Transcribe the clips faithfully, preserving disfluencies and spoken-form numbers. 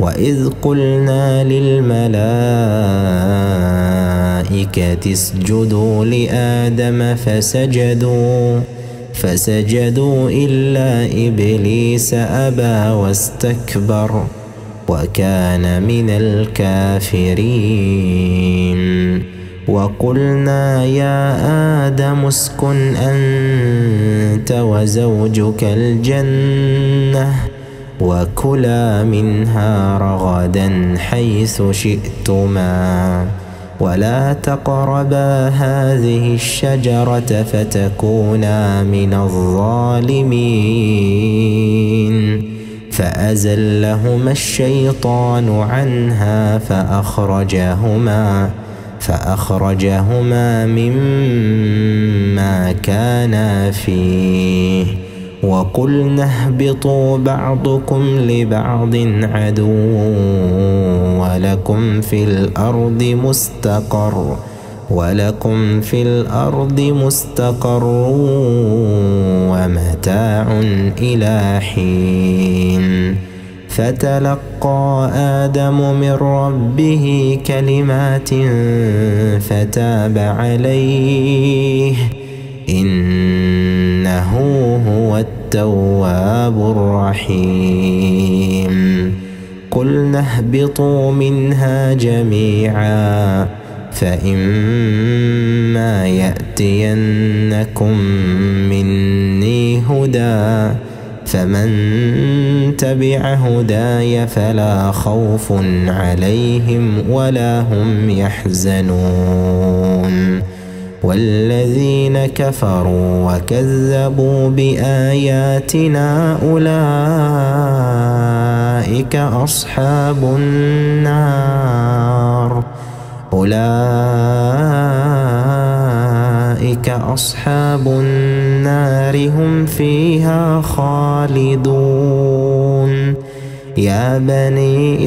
وإذ قلنا للملائكة اسجدوا لآدم فسجدوا فسجدوا إلا إبليس أبى واستكبر وكان من الكافرين. وقلنا يا آدم اسكن أنت وزوجك الجنة وكلا منها رغدا حيث شئتما ولا تقربا هذه الشجرة فتكونا من الظالمين. فأزلهما الشيطان عنها فأخرجهما فأخرجهما مما كانا فيه وقلنا اهبطوا بعضكم لبعض عدو ولكم في الأرض مستقر ولكم في الأرض مستقر ومتاع إلى حين. فتلقى آدم من ربه كلمات فتاب عليه إنه هو التواب الرحيم. قلنا اهبطوا منها جميعا فإما يأتينكم مني هدى فمن تبع هداي فلا خوف عليهم ولا هم يحزنون. والذين كفروا وكذبوا بآياتنا أولئك أصحاب النار أولئك أصحاب النار هم فيها خالدون. يا بني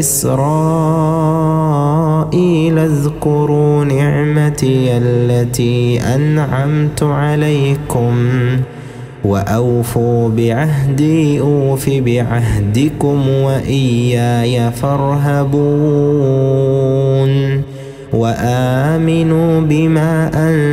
إسرائيل اذكروا نعمتي التي أنعمت عليكم وأوفوا بعهدي أوف بعهدكم وإياي فارهبون. وآمنوا بما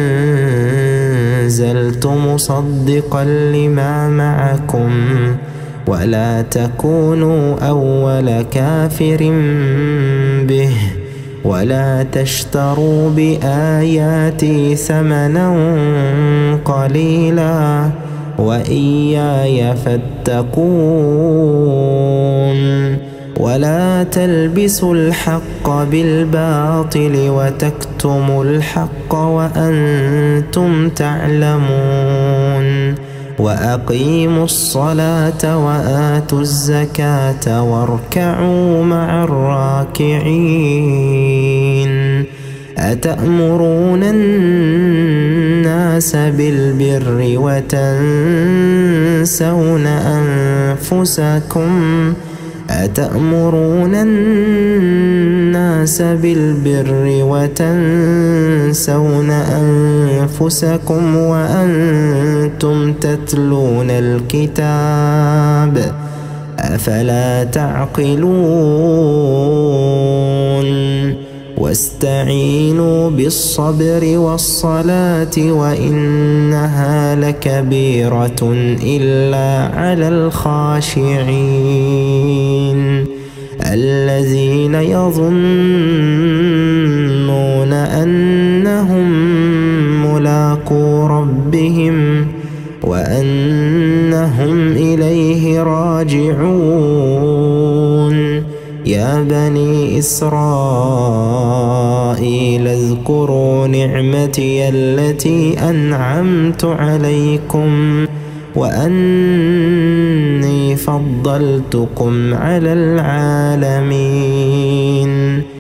أنزلت مصدقا لما معكم ولا تكونوا أول كافر به ولا تشتروا بآياتي ثمنا قليلا وإياي فاتقون. ولا تلبسوا الحق بالباطل وتكتموا الحق وأنتم تعلمون. وأقيموا الصلاة وآتوا الزكاة واركعوا مع الراكعين. أتأمرون الناس بالبر وتنسون أنفسكم أتأمرون الناس بالبر وتنسون أنفسكم وأنتم تتلون الكتاب أفلا تعقلون. واستعينوا بالصبر والصلاة وإنها لكبيرة إلا على الخاشعين الذين يظنون أنهم ملاقو ربهم وأنهم إليه راجعون. يا بني إسرائيل اذكروا نعمتي التي أنعمت عليكم وأني فضلتكم على العالمين.